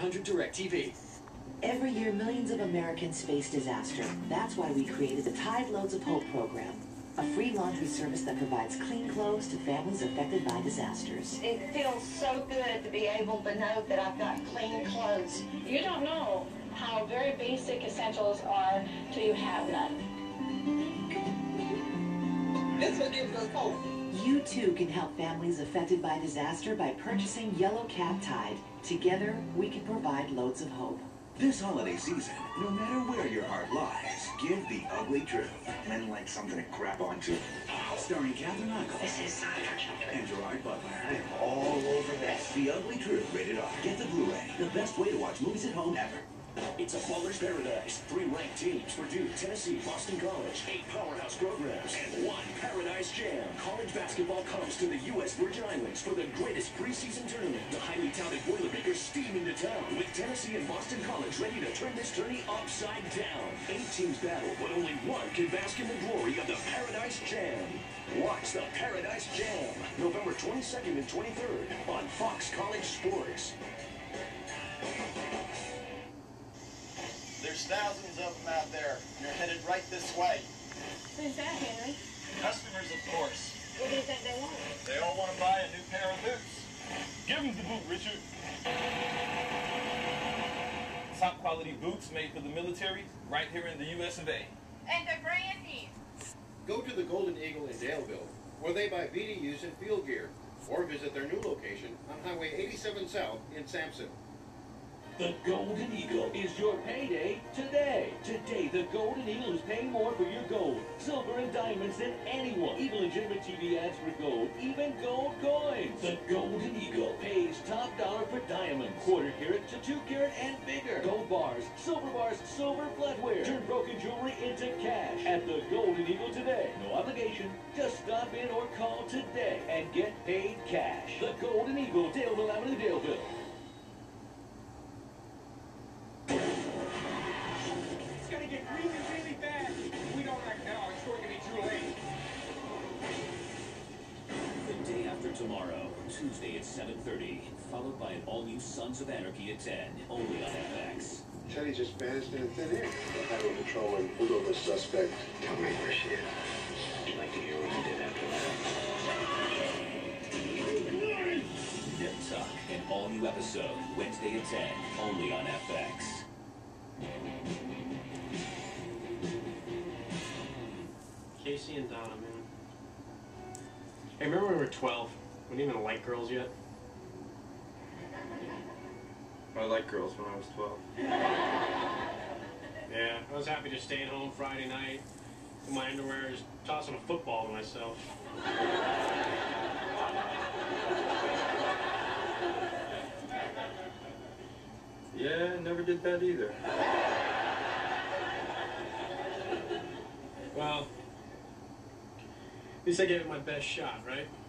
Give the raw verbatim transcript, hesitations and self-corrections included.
hundred DirecTV. Every year, millions of Americans face disaster. That's why we created the Tide Loads of Hope program, a free laundry service that provides clean clothes to families affected by disasters. It feels so good to be able to know that I've got clean clothes. You don't know how very basic essentials are till you have none. That's what gives us hope. You too can help families affected by disaster by purchasing Yellow Cab Tide. Together, we can provide loads of hope. This holiday season, no matter where your heart lies, give the ugly truth. Men like something to grab onto. Starring Catherine Heigl. This is Sergeant. And Gerard Butler. I'm all over this. The Ugly Truth, rated R. Get the Blu-ray. The best way to watch movies at home ever. It's a baller's paradise. Three ranked teams: Purdue, Tennessee, Boston College. Eight powerhouse programs and one Paradise Jam. College basketball comes to the U S Virgin Islands for the greatest preseason tournament. The highly touted Boilermakers steam into town with Tennessee and Boston College ready to turn this tourney upside down. Eight teams battle, but only one can bask in the glory of the Paradise Jam. Watch the Paradise Jam November twenty-second and twenty-third on Fox College Sports. There's thousands of them out there, and they're headed right this way. Who's that, Henry? Customers, of course. What do you think they want? They all want to buy a new pair of boots. Give them the boot, Richard. Top quality boots made for the military, right here in the U S of A. And they're brand new. Go to the Golden Eagle in Daleville, where they buy B D Us and field gear, or visit their new location on Highway eighty-seven South in Sampson. The Golden Eagle is your payday today. Today, the Golden Eagle is paying more for your gold, silver, and diamonds than anyone. Even legitimate T V ads for gold, even gold coins. The Golden Eagle pays top dollar for diamonds, quarter carat to two carat and bigger. Gold bars, silver bars, silver flatware. Turn broken jewelry into cash at the Golden Eagle today. No obligation. Just stop in or call today and get paid cash. The Golden Eagle, Daleville Avenue, Daleville. It's gonna get really, really bad. If we don't act now, it's going to be too late. The day after tomorrow, Tuesday at seven thirty, followed by an all-new Sons of Anarchy at ten, only on F X. Teddy just vanished into thin air. The highway patrolman pulled over the suspect. Tell me where she is. I'd like to hear what he did after that. Nip Tuck, an all-new episode, Wednesday at ten, only on F X. Casey and Donna, man. Hey, remember when we were twelve? We didn't even like girls yet? I liked girls when I was twelve. Yeah, I was happy to stay at home Friday night in my underwear, just tossing a football to myself. Yeah, never did that either. Well, at least I gave it my best shot, right?